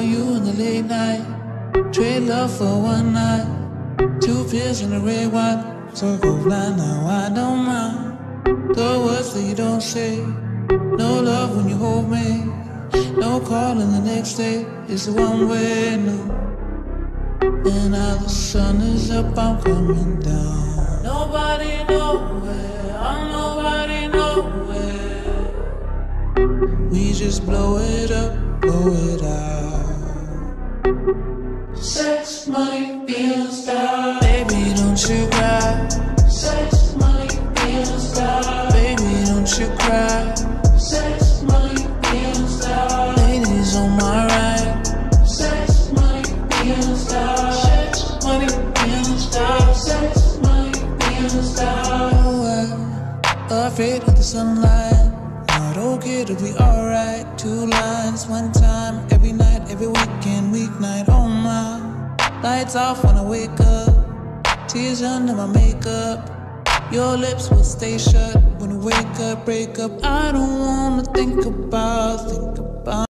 you in the late night. Trade love for one night. 2 pills and a red wine. So go blind now, I don't mind the words that you don't say. No love when you hold me. No calling the next day. It's a one-way, no. And now the sun is up, I'm coming down. Nobody nowhere, I'm nobody nowhere. We just blow it up, blow it out. Sex, money, being a star. Baby, don't you cry. Sex, money, being a star. Baby, don't you cry. Sex, money, being a star. Ladies on my right. Sex, money, being a star. Sex, money, being a star. Sex, money, being a star. Oh, afraid of the sunlight. Not okay to be alright. 2 lines, 1 time, every night, every weekend, weeknight. Oh my, lights off when I wake up. Tears under my makeup. Your lips will stay shut when we wake up, break up. I don't wanna think about